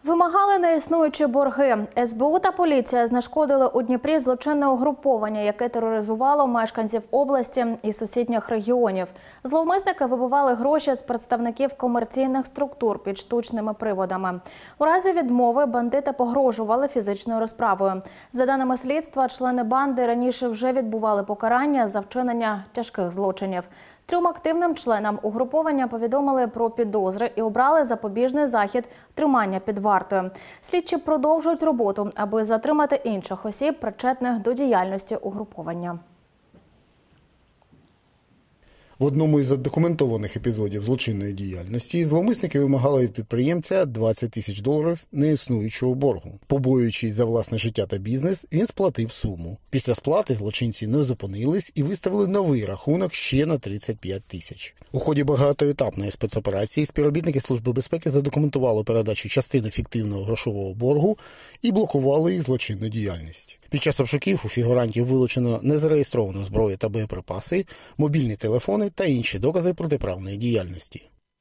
Вимагали неіснуючі борги. СБУ та поліція знешкодили у Дніпрі злочинне угруповання, яке тероризувало мешканців області і сусідніх регіонів. Зловмисники вибивали гроші з представників комерційних структур під штучними приводами. У разі відмови бандити погрожували фізичною розправою. За даними слідства, члени банди раніше вже відбували покарання за вчинення тяжких злочинів. 3 активним членам угруповання повідомили про підозри і обрали запобіжний захід тримання під вартою. Слідчі продовжують роботу, аби затримати інших осіб, причетних до діяльності угруповання. В одному із задокументованих епізодів злочинної діяльності зловмисники вимагали від підприємця $20 тисяч неіснуючого боргу. Побоюючись за власне життя та бізнес, він сплатив суму. Після сплати злочинці не зупинились і виставили новий рахунок ще на 35 тисяч. У ході багатоетапної спецоперації співробітники Служби безпеки задокументували передачу частини фіктивного грошового боргу і блокували їх злочинну діяльність. Під час обшуків у фігурантів вилучено незареєстровану зброю та боєприпаси, мобільні телефони та інші докази протиправної діяльності.